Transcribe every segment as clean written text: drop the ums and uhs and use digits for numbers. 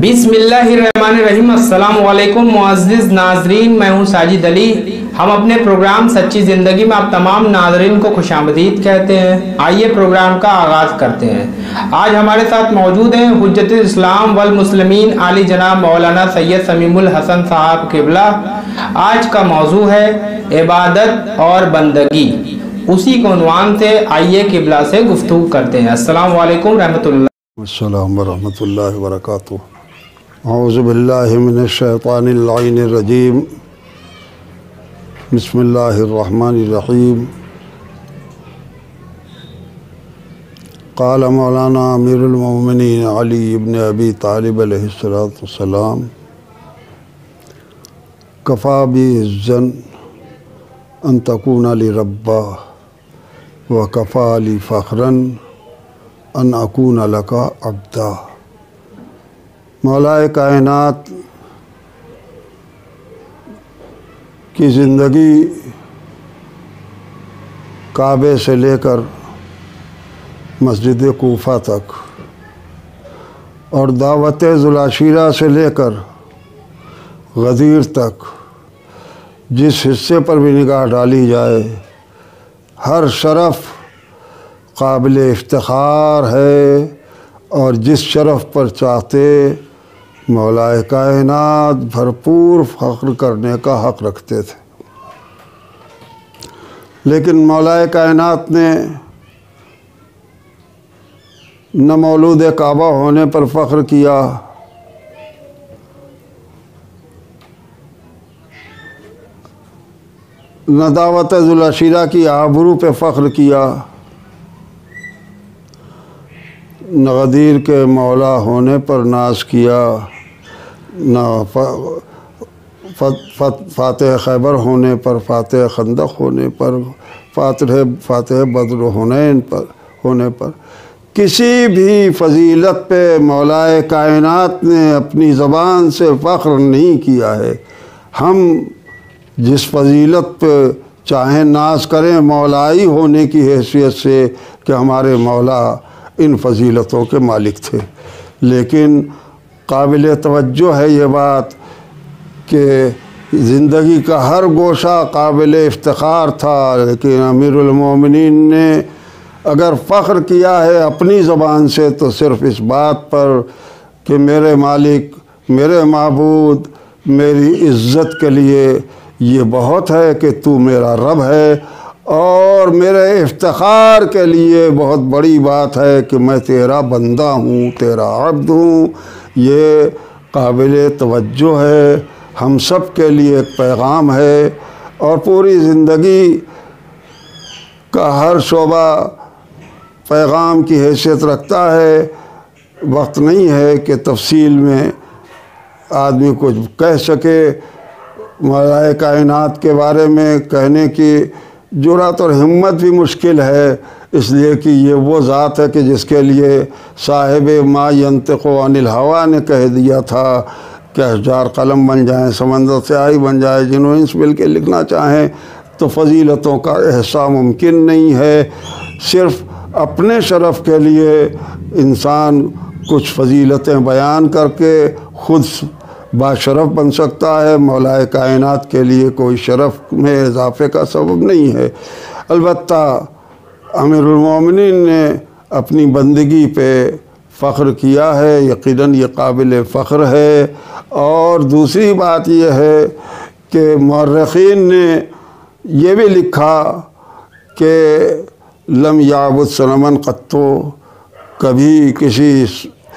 बिस्मिल्लाहिर्रहमानिर्रहीम। अस्सलाम वालेकुम मुअज़्ज़िज़ नाज़रीन, मैं हूँ साजिद अली। हम अपने प्रोग्राम सच्ची ज़िंदगी में आप तमाम नाज़रीन को खुशामदीद कहते हैं। आइए प्रोग्राम का आगाज़ करते हैं। आज हमारे साथ मौजूद हैं हुज्जतुल इस्लाम वल मुस्लिमीन आली जनाब मौलाना सैयद समीमुल हसन साहब क़िबला। आज का मौजू है इबादत और बंदगी। उसी को उन्वान से आइए क़िबला से गुफ्तगू करते हैं। अस्सलाम वालेकुम अस्सलाम वरहमतुल्लाहि वबरकातुहू। औज़ु बिल्लाहि मिनश शैतानिर लाइनिर रजीम। बिस्मिल्लाहिर रहमानिर रहीम। क़ाल मौलाना अमीरुल मोमिनीन अली इब्न अबी तालिब अलैहिस्सलातु वस्सलाम, कफ़ा बि इज़्ज़न अन तकूना लि रब्बा व कफ़ा लि फ़ख्रन अन अकून लका अब्दा। मौलाए कायनात की ज़िंदगी काबे से लेकर मस्जिद कूफा तक और दावत ज़ुलाशिरा से लेकर गदीर तक जिस हिस्से पर भी निगाह डाली जाए, हर शरफ़ काबिल इफ्तिखार है और जिस शरफ़ पर चाहते मौलाए कायनात भरपूर फ़ख्र करने का हक़ रखते थे। लेकिन मौलाए कायनात ने न मौलूद काबा होने पर फ़ख्र किया, न दावत ज़ुलाशिरा की आबरू पे फ़ख्र किया, न गदीर के मौला होने पर नाज किया, न फ़ातिह खैबर होने पर, फ़ातिह खंदक होने पर, फ़ातिह बद्र होने पर किसी भी फ़जीलत पे मौलाए कायनात ने अपनी ज़बान से फ़ख्र नहीं किया है। हम जिस फ़जीलत पे चाहे नाज करें मौलाई होने की हैसियत से कि हमारे मौला इन फ़जीलतों के मालिक थे, लेकिन काबिल तवज्जो है ये बात कि ज़िंदगी का हर गोशा काबिल इफ्तिखार था, लेकिन अमीरुल मोमिनीन ने अगर फ़ख्र किया है अपनी ज़बान से तो सिर्फ़ इस बात पर कि मेरे मालिक, मेरे माबूद, मेरी इज़्ज़त के लिए ये बहुत है कि तू मेरा रब है, और मेरे इफ्तिखार के लिए बहुत बड़ी बात है कि मैं तेरा बंदा हूँ, तेरा अब्द हूँ। ये काबिल तवज्जो है, हम सब के लिए एक पैगाम है और पूरी ज़िंदगी का हर शोबा पैगाम की हैसियत रखता है। वक्त नहीं है कि तफसील में आदमी कुछ कह सके। मौलाए कायनात के बारे में कहने की जुरात और हिम्मत भी मुश्किल है, इसलिए कि ये वो ज़ात है कि जिसके लिए साहिब मा यंतिक़ु अनिल हवा ने कह दिया था कि अशजार कलम बन जाएं, समंदर स्याही बन जाए, जिन्हों इंस मिल के लिखना चाहें तो फ़जीलतों का एहसास मुमकिन नहीं है। सिर्फ़ अपने शरफ़ के लिए इंसान कुछ फ़जीलतें बयान करके ख़ुद बाशरफ़ बन सकता है, मौलाए कायनात के लिए कोई शरफ़ में इजाफ़े का सबब नहीं है। अलबत्ता अमीरुल मोमिनीन ने अपनी बंदगी पे फ़ख्र किया है, यकीनन ये काबिल फ़ख्र है। और दूसरी बात यह है कि मुअर्रिख़ीन ने ये भी लिखा कि लम याबुद सनमन क़त्तो, कभी किसी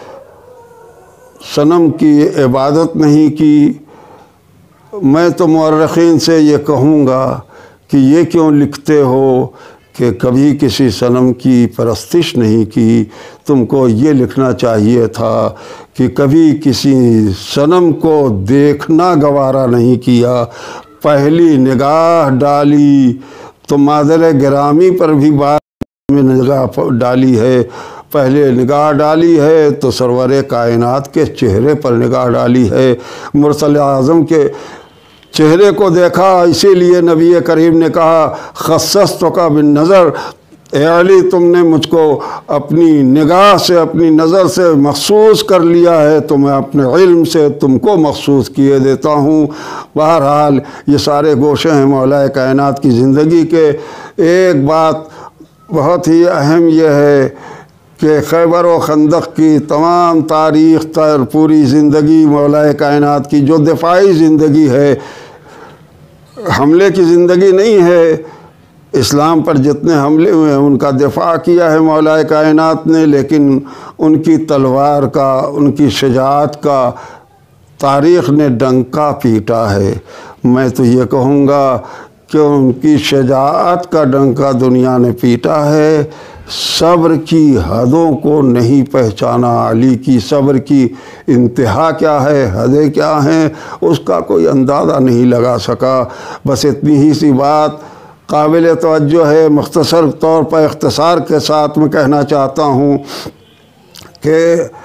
सनम की इबादत नहीं की। मैं तो मुअर्रिख़ीन से ये कहूँगा कि ये क्यों लिखते हो कि कभी किसी सनम की परस्तिश नहीं की। तुमको ये लिखना चाहिए था कि कभी किसी सनम को देखना गवारा नहीं किया, पहली निगाह डाली तो मादर गिरामी पर भी बात में निगाह डाली है, पहले निगाह डाली है तो सरवर कायनात के चेहरे पर निगाह डाली है, मुरसल आज़म के चेहरे को देखा। इसीलिए नबी करीम ने कहा खस्सस्तुका बिन नज़र, اے علی تم نے مجھ کو اپنی نگاہ سے اپنی نظر سے مخصوص کر لیا ہے تو میں اپنے علم سے تم کو مخصوص کیے دیتا ہوں۔ بہرحال یہ سارے گوشے ہیں مولا کائنات کی زندگی کے۔ ایک بات بہت ہی اہم یہ ہے کہ خیبر و خندق کی تمام تاریخ تر پوری زندگی مولا کائنات کی جو دفاعی زندگی ہے، حملے کی زندگی نہیں ہے۔ اسلام پر جتنے حملے ہوئے ہیں ان کا دفاع کیا ہے مولا کائنات نے، لیکن ان کی تلوار کا، ان کی شجاعت کا تاریخ نے ڈنکا پیٹا ہے۔ میں تو یہ کہوں گا کہ ان کی شجاعت کا ڈنکا دنیا نے پیٹا ہے۔ صبر کی حدوں کو نہیں پہچانا، علی کی صبر کی انتہا کیا ہے، حدیں کیا ہیں، اس کا کوئی اندازہ نہیں لگا سکا۔ بس اتنی ہی سی بات قابل توجہ ہے، مختصر طور پر اختصار کے ساتھ میں کہنا چاہتا ہوں کہ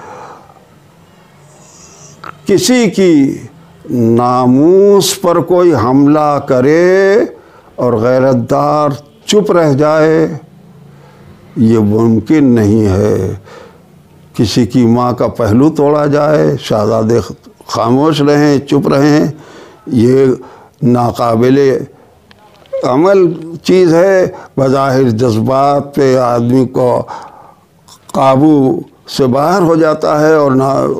کسی کی ناموس پر کوئی حملہ کرے اور غیرت دار چپ رہ جائے، یہ ممکن نہیں ہے۔ کسی کی ماں کا پہلو توڑا جائے، شہزادے خاموش رہیں، چپ رہیں، یہ ناقابل عمل چیز ہے۔ بظاہر جذبات پہ آدمی کو قابو سے باہر ہو جاتا ہے اور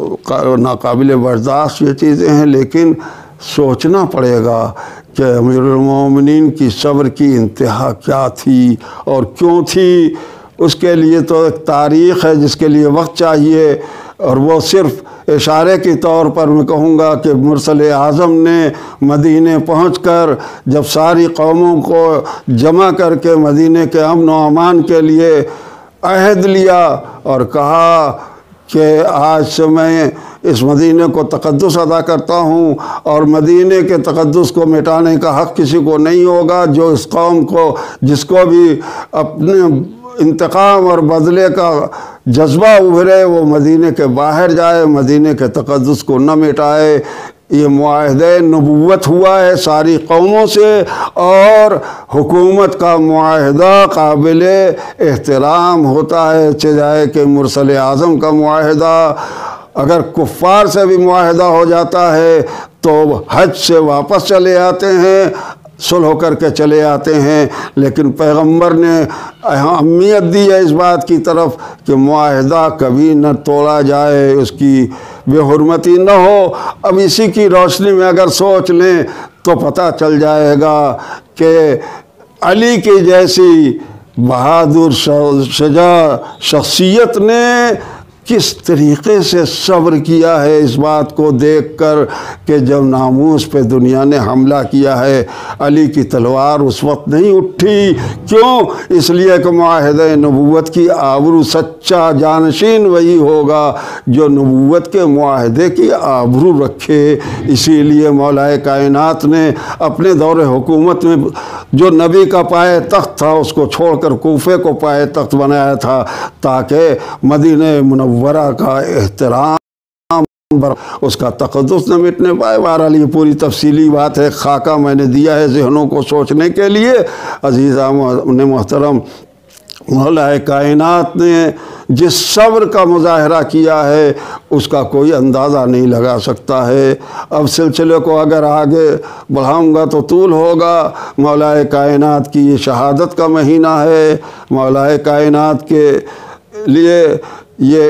ناقابل برداشت یہ چیزیں ہیں، لیکن سوچنا پڑے گا کہ امیر المومنین کی صبر کی انتہا کیا تھی اور کیوں تھی۔ اس کے لیے تو ایک تاریخ ہے جس کے لیے وقت چاہیے، اور وہ صرف اشارے کے طور پر میں کہوں گا کہ مرسل اعظم نے مدینے پہنچ کر جب ساری قوموں کو جمع کر کے مدینے کے امن و امان کے لیے عہد لیا اور کہا کہ آج سے میں اس مدینے کو تقدس ادا کرتا ہوں اور مدینے کے تقدس کو مٹانے کا حق کسی کو نہیں ہوگا۔ جو اس قوم کو، جس کو بھی اپنے انتقام اور بدلے کا جذبہ ابھرے، وہ مدینے کے باہر جائے، مدینے کے تقدس کو نہ مٹائے۔ یہ معاہدہ نبوت ہوا ہے ساری قوموں سے، اور حکومت کا معاہدہ قابل احترام ہوتا ہے، چاہے کہ مرسل اعظم کا معاہدہ اگر کفار سے بھی معاہدہ ہو جاتا ہے تو حج سے واپس چلے آتے ہیں، صلح کر کے چلے آتے ہیں، لیکن پیغمبر نے اہمیت دی ہے اس بات کی طرف کہ معاہدہ کبھی نہ توڑا جائے، اس کی بے حرمتی نہ ہو۔ اب اسی کی روشنی میں اگر سوچ لیں تو پتہ چل جائے گا کہ علی کی جیسی بہادر شجاع شخصیت نے کس طریقے سے صبر کیا ہے اس بات کو دیکھ کر کہ جب ناموس پہ دنیا نے حملہ کیا ہے علی کی تلوار اس وقت نہیں اٹھی۔ کیوں؟ اس لیے کہ معاہدہ نبوت کی آبرو، سچا جانشین وہی ہوگا جو نبوت کے معاہدے کی آبرو رکھے۔ اسی لیے مولا کائنات نے اپنے دور حکومت میں جو نبی کا پائے تخت تھا اس کو چھوڑ کر کوفے کو پائے تخت بنایا تھا تاکہ مدینہ منورہ کا احترام، اس کا تقدس نہ مٹنے پائے۔ بہرحال یہ پوری تفصیلی بات ہے، خاکہ میں نے دیا ہے ذہنوں کو سوچنے کے لیے۔ عزیزان محترم، مولا کائنات نے جس صبر کا مظاہرہ کیا ہے اس کا کوئی اندازہ نہیں لگا سکتا ہے۔ اب سلسلے کو اگر آگے بڑھاؤں گا تو طول ہوگا۔ مولا کائنات کی یہ شہادت کا مہینہ ہے، مولا کائنات کے لیے یہ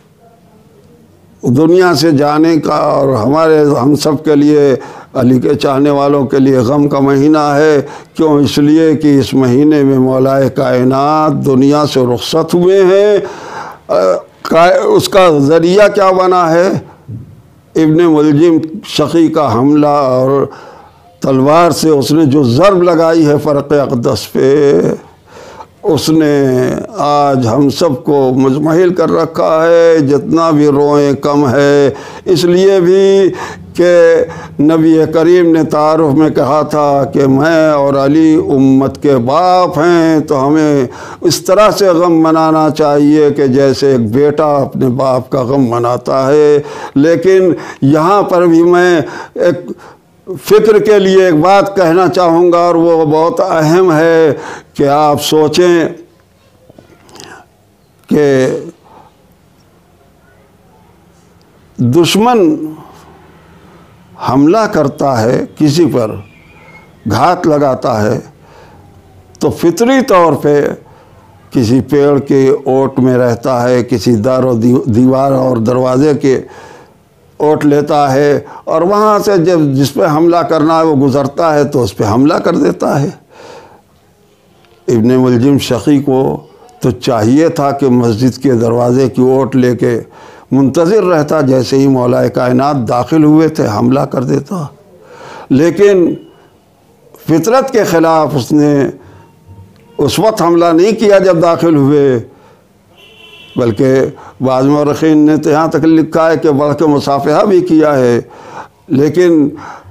دنیا سے جانے کا اور ہم سب کے لیے، علی کے چاہنے والوں کے لیے غم کا مہینہ ہے۔ کیوں؟ اس لیے کہ اس مہینے میں مولا کائنات دنیا سے رخصت ہوئے ہیں۔ اس کا ذریعہ کیا بنا ہے؟ ابن ملجم شقی کا حملہ اور تلوار سے اس نے جو ضرب لگائی ہے فرق اقدس پہ، اس نے آج ہم سب کو مزمحل کر رکھا ہے۔ جتنا بھی روئیں کم ہے، اس لیے بھی کہ نبی کریم نے تعارف میں کہا تھا کہ میں اور علی امت کے باپ ہیں، تو ہمیں اس طرح سے غم منانا چاہیے کہ جیسے ایک بیٹا اپنے باپ کا غم مناتا ہے۔ لیکن یہاں پر بھی میں ایک فکر کے لیے ایک بات کہنا چاہوں گا، اور وہ بہت اہم ہے کہ آپ سوچیں کہ دشمن حملہ کرتا ہے، کسی پر گھات لگاتا ہے، تو فطری طور پہ کسی پیڑ کے اوٹ میں رہتا ہے، کسی در و دیوار اور دروازے کے اوٹ لیتا ہے، اور وہاں سے جب جس پہ حملہ کرنا ہے وہ گزرتا ہے تو اس پہ حملہ کر دیتا ہے۔ ابن ملجم شقی کو تو چاہیے تھا کہ مسجد کے دروازے کی اوٹ لے کے منتظر رہتا، جیسے ہی مولا کائنات داخل ہوئے تھے حملہ کر دیتا، لیکن فطرت کے خلاف اس نے اس وقت حملہ نہیں کیا جب داخل ہوئے، بلکہ بعض مورخین نے تو یہاں تک لکھا ہے کہ بڑھ کے مصافحہ بھی کیا ہے، لیکن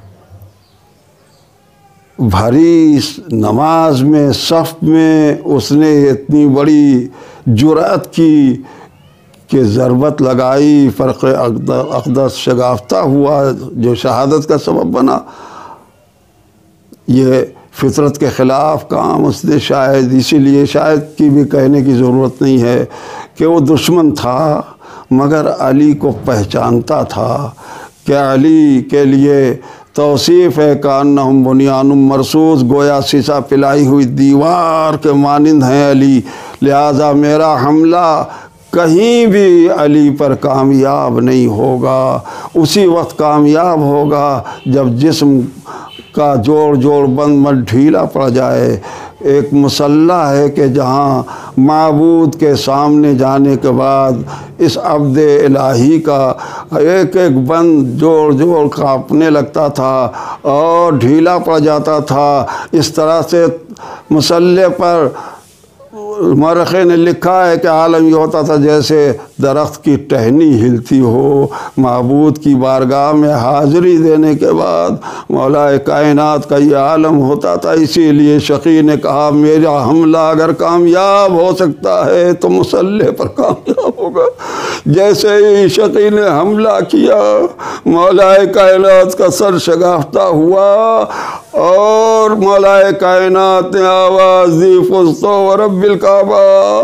بھاری نماز میں صف میں اس نے اتنی بڑی جرأت کی کہ ضربت لگائی، فرق اقدس شگافتہ ہوا جو شہادت کا سبب بنا۔ یہ فطرت کے خلاف کام اس نے شاید، اسی لیے شاید کی بھی کہنے کی ضرورت نہیں ہے کہ وہ دشمن تھا مگر علی کو پہچانتا تھا، کہ علی کے لیے توصیف ہے کانہم بنیان مرصوص، گویا سیسا پلائی ہوئی دیوار کے مانند ہیں علی، لہذا میرا حملہ کہیں بھی علی پر کامیاب نہیں ہوگا۔ اسی وقت کامیاب ہوگا جب جسم کا جوڑ بند ڈھیلا پڑ جائے۔ ایک مسلح ہے کہ جہاں معبود کے سامنے جانے کے بعد اس عبد الہی کا ایک ایک بند جوڑ کانپنے لگتا تھا اور ڈھیلا پڑ جاتا تھا، اس طرح سے مسلح پر مورخین نے لکھا ہے کہ عالم یہ ہوتا تھا جیسے درخت کی ٹہنی ہلتی ہو۔ معبود کی بارگاہ میں حاضری دینے کے بعد مولا کائنات کا یہ عالم ہوتا تھا۔ اسی لیے شقی نے کہا میرا حملہ اگر کامیاب ہو سکتا ہے تو مسلح پر کامیاب ہوگا۔ جیسے ہی شقی نے حملہ کیا مولا کائنات کا سر شگافتہ ہوا اور مولا کائنات نے آواز دی فزت ورب الکعبہ،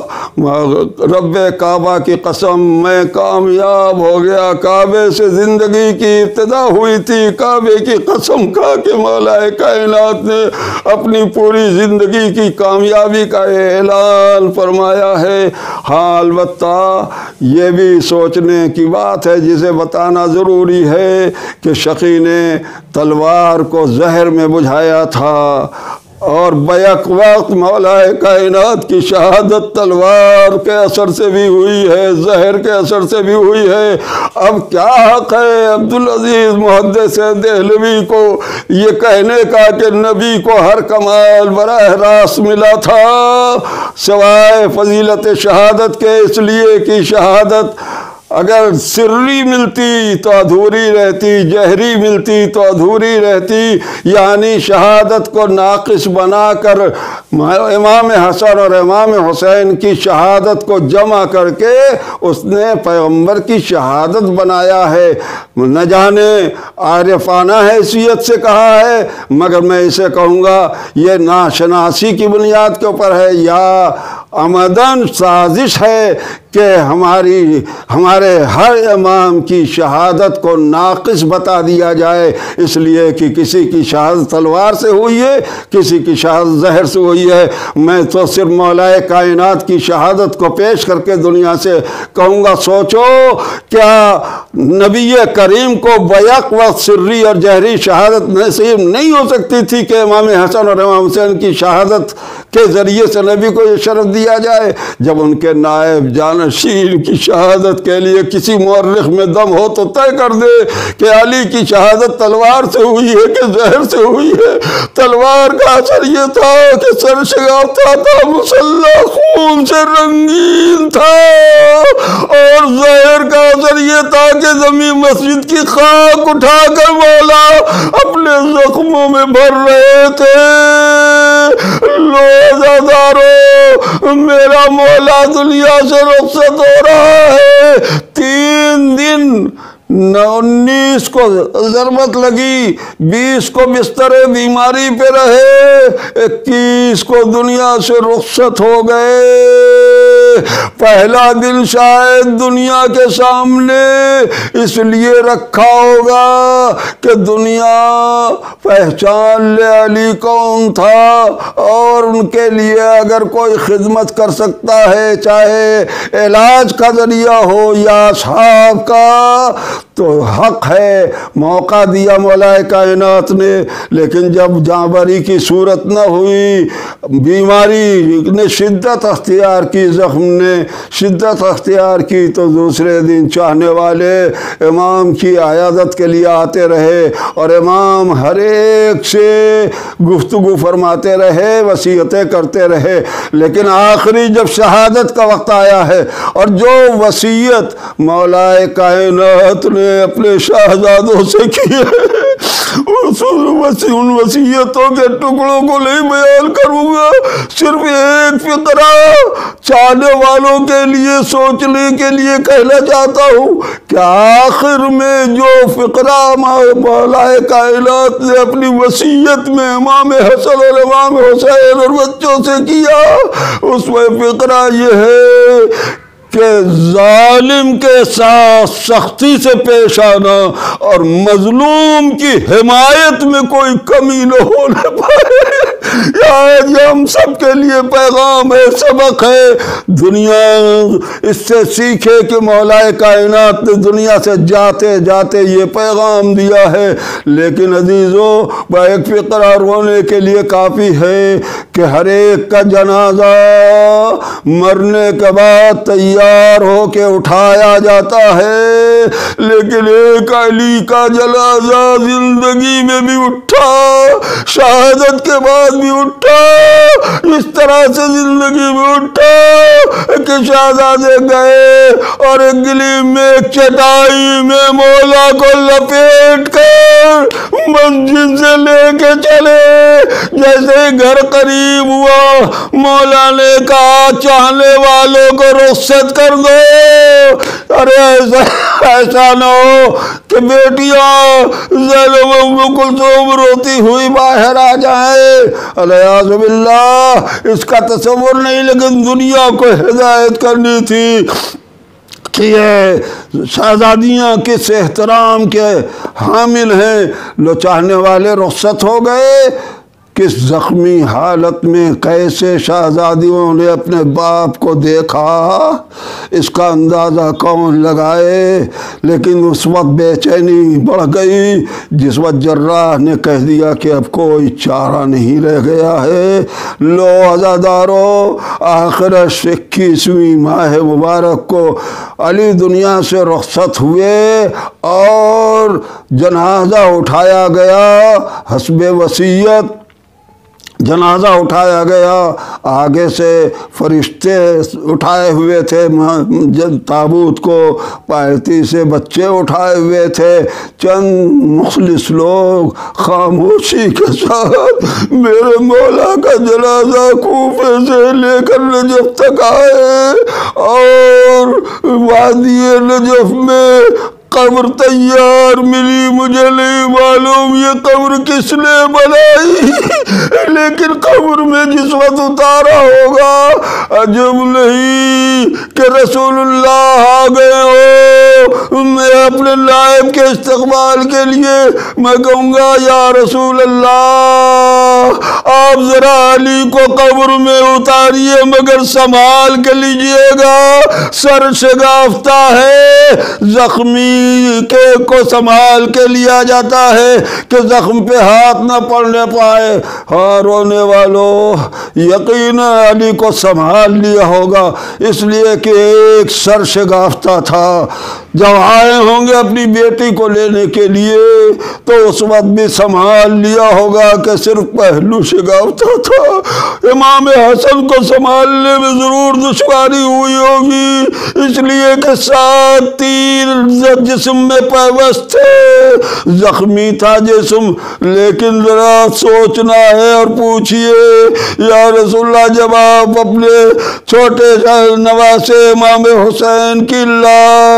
رب کعبہ کی قسم میں کامیاب ہو گیا۔ کعبے سے زندگی کی ابتدا ہوئی تھی، کعبے کی قسم کھا کے مولا کائنات نے اپنی پوری زندگی کی کامیابی کا اعلان فرمایا ہے۔ ہاں البتہ یہ بھی سوچنے کی بات ہے جسے بتانا ضروری ہے کہ شقی نے تلوار کو زہر میں بجھایا تھا اور بیک وقت مولا کائنات کی شہادت تلوار کے اثر سے بھی ہوئی ہے، زہر کے اثر سے بھی ہوئی ہے۔ اب کیا حق ہے عبدالعزیز محدث دہلوی کو یہ کہنے کا کہ نبی کو ہر کمال براہ راست ملا تھا سوائے فضیلت شہادت کے، اس لیے کہ شہادت اگر سری ملتی تو ادھوری رہتی، جہری ملتی تو ادھوری رہتی، یعنی شہادت کو ناقص بنا کر امام حسن اور امام حسین کی شہادت کو جمع کر کے اس نے پیغمبر کی شہادت بنایا ہے۔ نہ جانے عارفانہ حیثیت سے کہا ہے، مگر میں اسے کہوں گا یہ ناشناسی کی بنیاد کے اوپر ہے یا عمدن سازش ہے کہ ہمارے ہر امام کی شہادت کو ناقص بتا دیا جائے، اس لیے کہ کسی کی شہادت تلوار سے ہوئی ہے، کسی کی شہادت زہر سے ہوئی ہے۔ میں تو صرف مولا کائنات کی شہادت کو پیش کر کے دنیا سے کہوں گا سوچو کیا نبی کریم کو بیک وقت سری اور جہری شہادت نصیب نہیں ہو سکتی تھی کہ امام حسن اور امام حسین کی شہادت کے ذریعے سے نبی کو یہ شرف دیا جائے؟ جب ان کے نائب جانشین کی شہادت کے لیے کسی مورخ میں دم ہو تو طے کر دے کہ علی کی شہادت تلوار سے ہوئی ہے کہ زہر سے ہوئی ہے۔ تلوار کا اثر یہ تھا کہ سر شگافتہ تھا، مسلح خون سے رنگین تھا، اور زہر کا اثر یہ تھا کہ زمین مسجد کی خاک اٹھا کر مولا اپنے زخموں میں بھر رہے تھے۔ روزہ میرا مولا دنیا سے رخصت ہو رہا ہے، 3 دن 19 को ज़रूरत लगी, 20 को बिस्तर बीमारी पे रहे, 21 को दुनिया से रुखसत हो गए। पहला दिन शायद दुनिया के सामने इसलिए रखा होगा कि दुनिया पहचान ले अली कौन था, और उनके लिए अगर कोई खिदमत कर सकता है, चाहे इलाज का जरिया हो या असहाब का, तो हक है। मौका दिया मौलाए कायनात ने, लेकिन जब जांबरी की सूरत न हुई, बीमारी ने शिद्दत अख्तियार की, ज़ख्म ने शिद्दत अख्तियार की, तो दूसरे दिन चाहने वाले इमाम की आयादत के लिए आते रहे, और इमाम हर एक से गुफ्तगू फरमाते रहे, वसीयतें करते रहे। लेकिन आखिरी जब शहादत का वक्त आया है, और जो वसीयत मौलाए कायनात ने अपने शहजादों से की है, उन वसीयतों के टुकड़ों को नहीं बयान करूँगा, सिर्फ एक फिक्रा चाहने वालों के लिए, सोचने के लिए कहना चाहता हूँ कि आखिर में जो फिक्रा मौलाए कायनात ने अपनी वसीयत में इमाम हसन और इमाम हुसैन और बच्चों से किया, उसमें फिक्रा ये है कि जालिम के साथ सख्ती से पेश आना और मजलूम की हिमायत में कोई कमी न होने पाए। आज हम सब के लिए पैगाम है, सबक है। दुनिया इससे सीखे कि मौलाए कायनात ने दुनिया से जाते जाते ये पैगाम दिया है। लेकिन अजीज़ों, एक फिक्रा रोने के लिए काफ़ी है कि हर एक का जनाजा मरने के बाद तैयार हो के उठाया जाता है, लेकिन एक अली का जनाजा जिंदगी में भी उठा, शहादत के बाद भी उठा, इस तरह से जिंदगी में उठा कि शहजादे गए और एक गिली में एक चटाई में मौला को लपेट कर मस्जिद से लेके चले। जैसे घर करीब हुआ, मौला ने कहा चाहने वालों को रुखसत कर दो। अरे ऐसा न हो कि बेटियां ज़ैनब कुलसूम रोती हुई बाहर आ जाए, अलियाज़ु बिल्लाह। इसका तस्वुर नहीं, लेकिन दुनिया को हिदायत करनी थी कि ये शहजादियाँ किस एहतराम के हामिल हैं। लो चाहने वाले रुखसत हो गए, किस ज़ख्मी हालत में कैसे शहजादियों ने अपने बाप को देखा, इसका अंदाज़ा कौन लगाए। लेकिन उस वक्त बेचैनी बढ़ गई जिस वक्त जर्राह ने कह दिया कि अब कोई चारा नहीं रह गया है। लो अज़ादारों, आखिर 21वीं माह मुबारक को अली दुनिया से रुखसत हुए और जनाजा उठाया गया। हस्बे वसीयत जनाजा उठाया गया। आगे से फरिश्ते उठाए हुए थे ताबूत को, पायती से बच्चे उठाए हुए थे। चंद मुखलिस लोग खामोशी के साथ मेरे मौला का जनाजा कूफे से लेकर नजफ तक आए, और वादी नजफ में कब्र तैयार मिली। मुझे नहीं मालूम ये कब्र किसने बनाई, लेकिन कब्र में जिस वक्त उतारा होगा, अजब नहीं कि रसूलुल्लाह आ गए हो। मैं अपने नायब के इस्तकबाल के लिए मैं कहूँगा, या रसूल अल्लाह, आप जरा अली को कब्र में उतारिए, मगर संभाल के लीजिएगा, सर शगाफ्ता है। जख्मी के को संभाल के लिया जाता है कि जख्म पे हाथ न पड़ने पाए। हाँ, रोने वालों, यकीन अली को संभाल लिया होगा, इसलिए कि एक सर शगाफ्ता था। जब आए होंगे अपनी बेटी को लेने के लिए, तो उस वक्त भी संभाल लिया होगा कि सिर्फ पहलू शगाफ्ता था। इमाम हसन को संभालने में जरूर दुश्वारी हुई होगी, इसलिए कि 7 तीर जिस्म में पैवस्त थे, जख्मी था जिस्म। लेकिन जरा सोचना है और पूछिए, या रसूलल्लाह, जब आप अपने छोटे नवासे इमाम हुसैन की लाश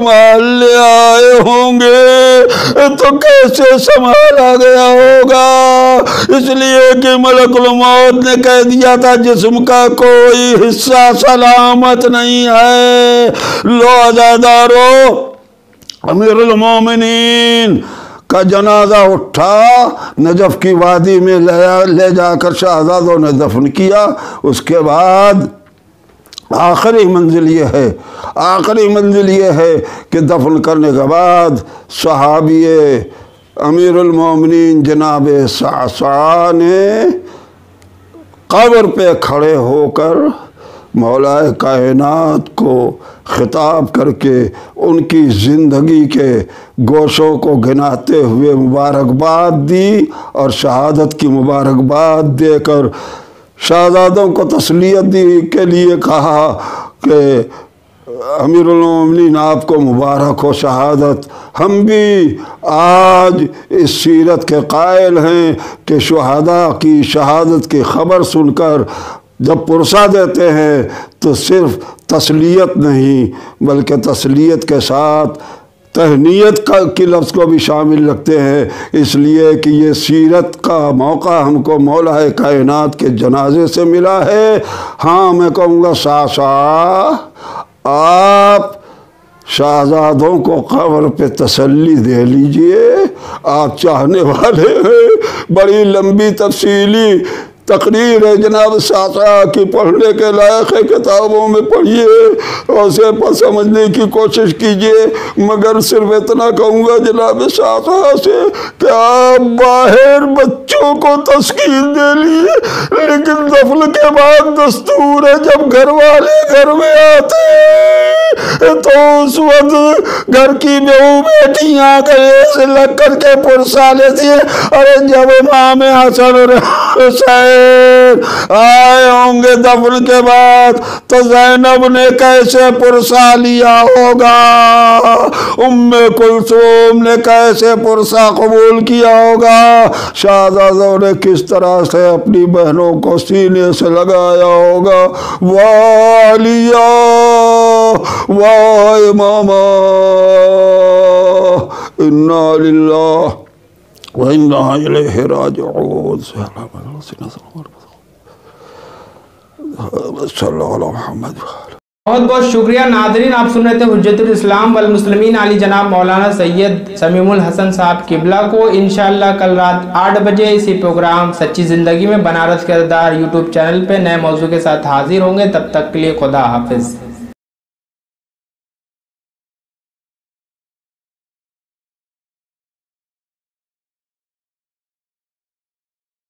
संभाल ले आए होंगे तो कैसे संभाला गया होगा। इसलिए कि मलकुल मौत ने कह दिया था जिस्म का कोई हिस्सा सलामत नहीं है। लो अज़ादारो, अमीरुल मोमिनीन का जनाजा उठा, नजफ की वादी में ले जाकर शहजादों ने दफन किया। उसके बाद आखिरी मंजिल ये है, आखिरी मंजिल ये है कि दफन करने के बाद सहाबिए अमीरुल मोमिनीन जनाब सासा ने कब्र पे खड़े होकर मौलाए कायनात को खिताब करके उनकी ज़िंदगी के गोशों को गिनाते हुए मुबारकबाद दी और शहादत की मुबारकबाद देकर शहजादों को तसलियत दी के लिए कहा कि अमीरुल मोमिनीन आपको मुबारक हो शहादत। हम भी आज इस सीरत के कायल हैं कि शुहदा की शहादत की ख़बर सुनकर जब पुरसा देते हैं तो सिर्फ तसलियत नहीं बल्कि तसलियत के साथ तहनीयत की लफ्ज़ को भी शामिल रखते हैं। इसलिए कि ये सीरत का मौका हमको मौलाए कायनात के जनाजे से मिला है। हाँ, मैं कहूँगा सासा आप शहजादों को कब्र पे तसल्ली दे लीजिए। आप चाहने वाले हैं, बड़ी लंबी तफसीली तकरीर है जनाब सासा की, पढ़ने के लायक है, किताबों में पढ़िए और उसे पर समझने की कोशिश कीजिए। मगर सिर्फ इतना कहूँगा जनाब सासा से कि आप बाहर बच्चों को तस्कीन दे लिए, लेकिन दफन के बाद दस्तूर है जब घर वाले घर में आते तो उस वक्त घर की बहू बेटियां गले से लग करके पुरसा लेती है। अरे जब इमाम हसन और हुसैन आए होंगे दफन के बाद तो ज़ैनब ने कैसे पुरसा लिया होगा, उम्मे कुलसूम ने कैसे पुरसा कबूल किया होगा, शहजादों ने किस तरह से अपनी बहनों को सीने से लगाया होगा। वालिया वाह इमामा इन्ना लिल्लाह व इन्ना इलैहि राजिऊन। बहुत बहुत शुक्रिया नाज़रीन, आप सुन रहे थे हुज्जतुल इस्लाम वल मुस्लिमीन आली जनाब मौलाना सैयद समीमुल हसन साहब किबला को। इंशाअल्लाह कल रात 8 बजे इसी प्रोग्राम सच्ची ज़िंदगी में बनारस किरदार यूट्यूब चैनल पे नए मौजू के साथ हाजिर होंगे। तब तक के लिए खुदा हाफिज़।